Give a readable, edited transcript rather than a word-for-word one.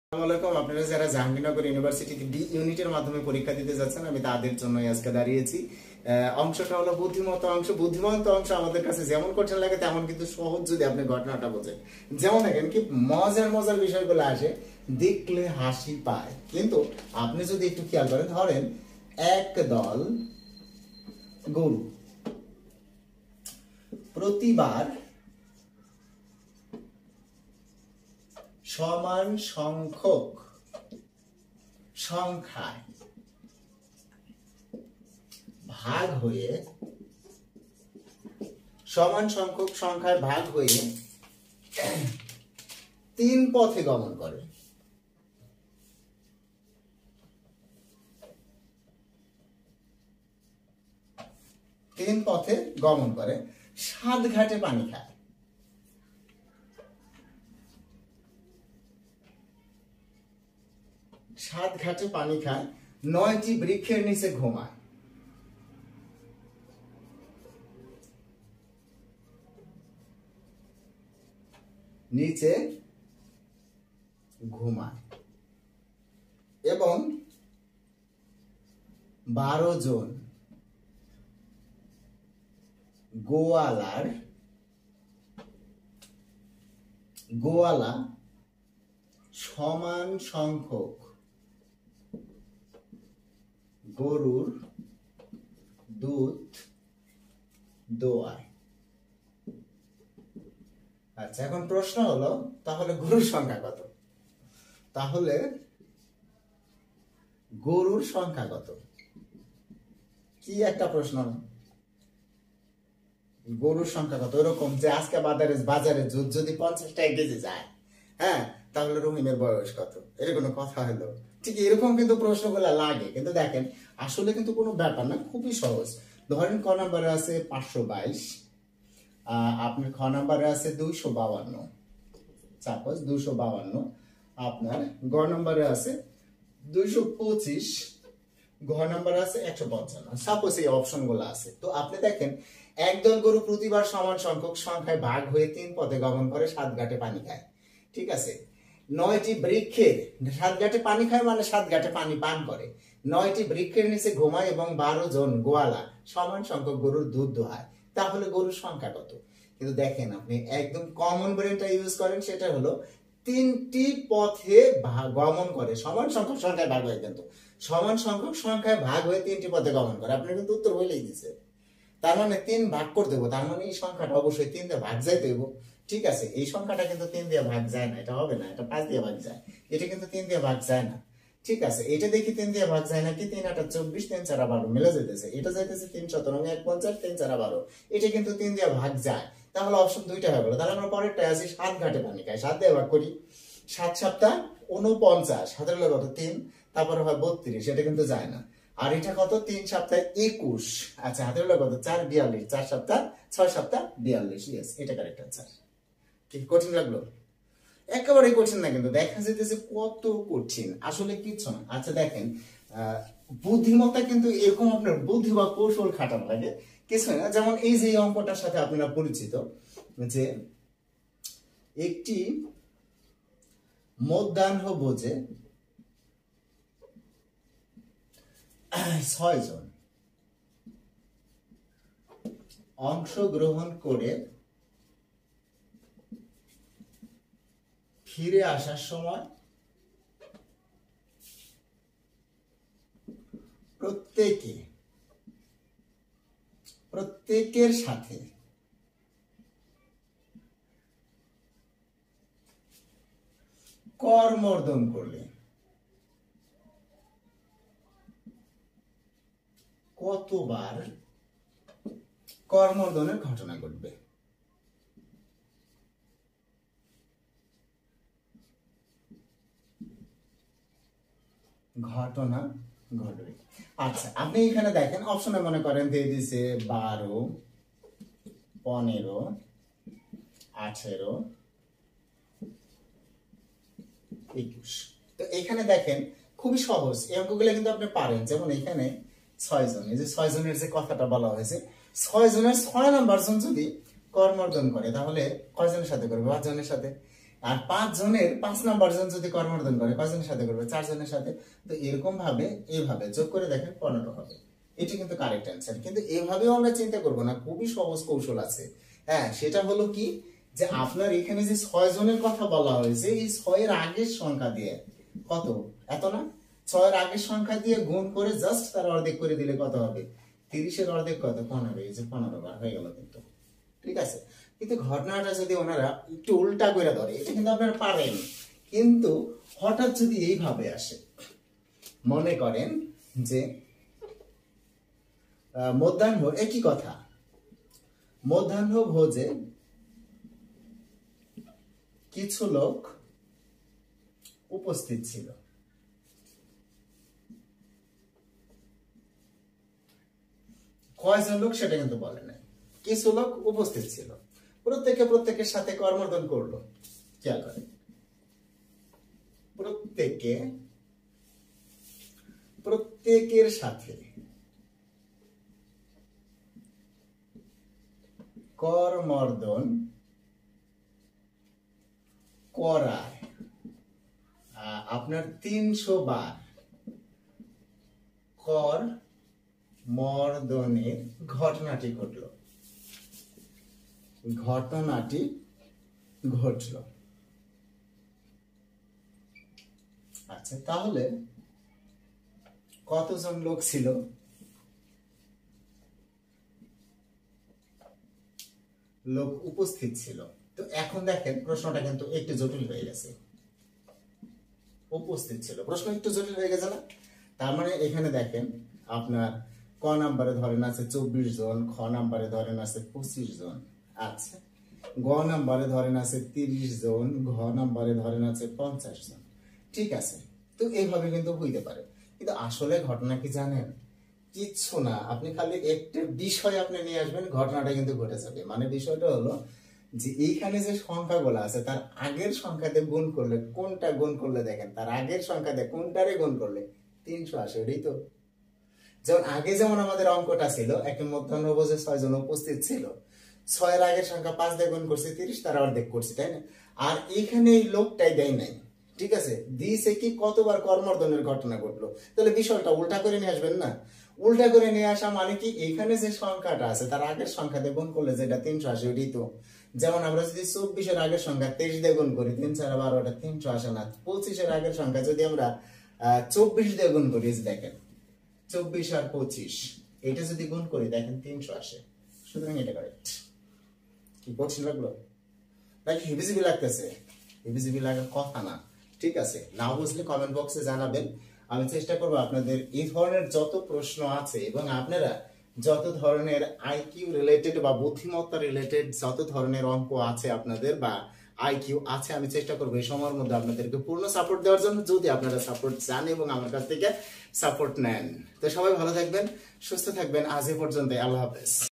আসসালামু আলাইকুম। আপনারা যারা জাহাঙ্গীরনগর ইউনিভার্সিটিতে ডি ইউনিটের মাধ্যমে পরীক্ষা দিতে যাচ্ছেন, আমি তাদের জন্যই আজকে দাঁড়িয়েছি। অংশটা হলো বুদ্ধিমত্তা অংশ। বুদ্ধিমত্তা অংশ আমাদের কাছে যেমন কঠিন লাগে তেমন কিন্তু সহজ যদি আপনি ঘটনাটা বোঝেন। যেমন দেখেন কি মজার মজার বিষয়গুলো আসে, দেখলে হাসি পায়, কিন্তু আপনি যদি একটু খেয়াল করেন, ধরেন এক দল গরু প্রতিবার সমান সংখ্যক সংখ্যায় ভাগ হয়ে তিন পথে গমন করে। সাত ঘাটে পানি খায়। সাত ঘাটে পানি খায়, 9টি বৃক্ষের নিচে ঘুমায়। এবং 12 জন গোয়ালা সমান সংখ্যক গরুর দুধ দোয়ায়। আচ্ছা, এখন প্রশ্ন হলো, তাহলে গরুর সংখ্যা কত? কি একটা প্রশ্ন, গরুর সংখ্যা কত? এরকম যে আজকে বাজারে দুধ যদি 50 টাকা কেজি যায়, হ্যাঁ, তাহলে রহিমের বয়স কত? এর কোনো কথা হলো? ঠিক এরকম কিন্তু প্রশ্নগুলো লাগে, কিন্তু দেখেন আসলে কিন্তু কোনো ব্যাপার না, খুবই সহজ। ধরেন ক নাম্বারে আছে 522, আপনার খ নাম্বারে আছে 252, সাপোজ 252, আপনার গ নাম্বারে আছে 225, ঘ নাম্বারে আছে 155, সাপোজ এই অপশন গুলো আছে। তো আপনি দেখেন একদল গরু প্রতিবার সমান সংখ্যক সংখ্যায় ভাগ হয়ে 3 পথে গমন করে, 7 ঘাটে পানি খায়। ঠিক আছে, 9টি বৃক্ষের, 7 ঘাটে পানি খায় মানে 7 ঘাটে পানি পান করে, 9টি বৃক্ষের নিচে ঘুমায় এবং 12 জন গোয়ালা সমান সংখ্যক গরুর দুধ দোহায়। তাহলে গরুর সংখ্যা কত? কিন্তু দেখেন আপনি একদম কমন ব্রেনটা ইউজ করেন, সেটা হলো 3টি পথে গমন করে, সমান সংখ্যক সংখ্যায় ভাগ হয়ে, কিন্তু সমান সংখ্যক সংখ্যায় ভাগ হয়ে 3টি পথে গমন করে। আপনি কিন্তু উত্তর বলেই দিচ্ছে, তার মানে 3 ভাগ করে দেবো, তার মানে এই সংখ্যাটা অবশ্যই 3 দিয়ে ভাগ যাইতে হইব। ঠিক আছে, এই সংখ্যাটা কিন্তু 3 দিয়ে ভাগ যায় না, এটা হবে না, এটা 5 দিয়ে ভাগ যায়, এটা কিন্তু 3 দিয়ে ভাগ যায় না। ঠিক আছে, এটা দেখি 3 দিয়ে ভাগ যায় নাকি, 3 8 24, 3 4 12 মিলে যেতেছে, এটা যাইতেছে 3 17 1 50, 3 4 12, এটা কিন্তু 3 দিয়ে ভাগ যায়। তাহলে অপশন 2টা হয়ে গেল। তাহলে আমরা পরেরটা আছে 7 ঘাটে পানি খায়, 7 দিয়ে ভাগ করি, 7 7 49, 7 এর কত 3, তারপরে হয় 32, এটা কিন্তু যায় না। আর এটা কত, 3 7 21, আচ্ছা হাতের হলো কত 4 42, 4 7 6 7 42, ইয়েস, এটা কারেক্ট आंसर। কি কঠিন লাগলো? একেবারে কঠিন না, কিন্তু দেখা যেতেছে কত কঠিন, আসলে কিছু না। আচ্ছা দেখেন, বুদ্ধিমত্তা কিন্তু এরকম আপনার বুদ্ধি বা কৌশল খাটানো লাগে, কিছু না। যেমন এই যে অঙ্কটার সাথে আপনারা পরিচিত, যে একটি মধ্যাহ্নভোজে 6 জন অংশগ্রহণ করে ফিরে আসার সময় প্রত্যেকের সাথে করমর্দন করলে কতবার করমর্দনের ঘটনা ঘটবে? আচ্ছা, আপনি এখানে দেখেন অপশনে মনে করেন দিয়ে দিছে 12 15 18 21। তো এখানে দেখেন খুবই সহজ, এই অঙ্কগুলো কিন্তু আপনি পারেন। যেমন এখানে 6 জন, এই যে 6 জনের যে কথাটা বলা হয়েছে, 6 জনের 6 নাম্বার জন যদি করমর্দন করে তাহলে কয়জনের সাথে করবে? 5 জনের সাথে। আর 5 জনের 5 নাম্বার জন যদি কর্মর্দন করে কয়জনের সাথে করবে? 4 জনের সাথে। তো এরকম ভাবে এইভাবে যোগ করে দেখেন 15 হবে। এটি কিন্তু কারেক্ট অ্যান্সার। কিন্তু এভাবেও আমরা চিন্তা করব না, খুবই সহজ কৌশল আছে। হ্যাঁ, সেটা হলো কি যে আপনার এখানে যে 6 জনের কথা বলা হয়েছে, এই 6 এর আগের সংখ্যা দিয়ে কত? এত না? 6 এর আগের সংখ্যা দিয়ে গুণ করে জাস্ট তার অর্ধেক করে দিলে কত হবে? 30 এর অর্ধেক কত? 15। এই যে 15 বার হয়ে গেল কিন্তু। ঠিক আছে, কিন্তু ঘটনাটা যদি ওনারা একটু উল্টা করে ধরে, এটা কিন্তু আপনারা পারেন, কিন্তু হঠাৎ যদি এইভাবে আসে, মনে করেন যে মধ্যাহ্ন, একই কথা, মধ্যাহ্ন ভোজে কিছু লোক উপস্থিত ছিল। কয়জন লোক সেটা কিন্তু বলে নাই, কিছু লোক উপস্থিত ছিল, প্রত্যেকের সাথে কর্মর্দন করলো। খেয়াল করেন, প্রত্যেকের সাথে কর্মর্দন করায় আপনার 300 বার কর্মর্দনের ঘটনাটি ঘটলো। আচ্ছা, তাহলে কতজন লোক ছিল? লোক উপস্থিত ছিল। তো এখন দেখেন প্রশ্নটা কিন্তু একটু জটিল হয়ে গেছে। উপস্থিত ছিল, প্রশ্ন একটু জটিল হয়ে গেছে না? তার মানে এখানে দেখেন আপনার ক নাম্বারে ধরেন আছে 24 জন, খ নাম্বারে ধরেন আছে 25 জন, আচ্ছা, গ নাম্বারে ধরেন আছে 30 জন, ঘ নাম্বারে ধরেন আছে 50 জন। ঠিক আছে, তো এইভাবে কিন্তু হইতে পারে, কিন্তু আসলে ঘটনা কি জানেন? কিচ্ছু না, আপনি খালি একটা বিষয় আপনি নিয়ে আসবেন, ঘটনাটা কিন্তু ঘটে যাবে। মানে বিষয়টা হলো যে এইখানে যে সংখ্যাগুলো আছে তার আগের সংখ্যাতে গুণ করলে, কোনটা গুণ করলে দেখেন তার আগের সংখ্যাতে কোনটারে গুণ করলে 300 আসে। এটাই তো, যেমন আগে যেমন আমাদের অঙ্কটা ছিল, একটা মধ্যাহ্ন ভোজে 6 জন উপস্থিত ছিল, 6 এর আগের সংখ্যা 5 দিয়ে গুণ করছে 30, তার অর্ধেক করছে, তাই না? আর এইখানে এই লোকটাই দেয় নাই, ঠিক আছে, দিয়েছে কি কতবার কর্মর্দনের ঘটনা ঘটলো। তাহলে বিষয়টা উল্টা করে নিয়ে আসবেন না? উল্টা করে নিয়ে আসা মানে কি, এইখানে যে সংখ্যাটা আছে তার আগের সংখ্যাতে গুণ করলে যেটা 300 আসে ওইটাই তো। যেমন আমরা যদি 24 এর আগের সংখ্যা 23 দিয়ে গুণ করি, 3 4 12, ওটা 300 আসে না। 25 এর আগের সংখ্যা যদি আমরা 24 দিয়ে গুণ করি, দেখেন 24 আর 25 এটা যদি গুণ করি দেখেন 300 আসে। সুতরাং এটা কারেক্ট। কি কঠিন লাগলো? নাকি হিবিজিবি লাগতেছে? হিবিজিবি লাগার কথা না। ঠিক আছে, না বুঝলে কমেন্ট বক্সে জানাবেন, আমি চেষ্টা করব আপনাদের এই ধরনের যত প্রশ্ন আছে এবং আপনারা যত ধরনের আইকিউ রিলেটেড বা বুদ্ধিমত্তা রিলেটেড যত ধরনের অঙ্ক আছে আপনাদের বা আইকিউ আছে, আমি চেষ্টা করবো এই সময়ের মধ্যে আপনাদেরকে পূর্ণ সাপোর্ট দেওয়ার জন্য, যদি আপনারা সাপোর্ট চান এবং আমার কাছ থেকে সাপোর্ট নেন। তো সবাই ভালো থাকবেন, সুস্থ থাকবেন, আজ এ পর্যন্ত, আল্লাহ হাফেজ।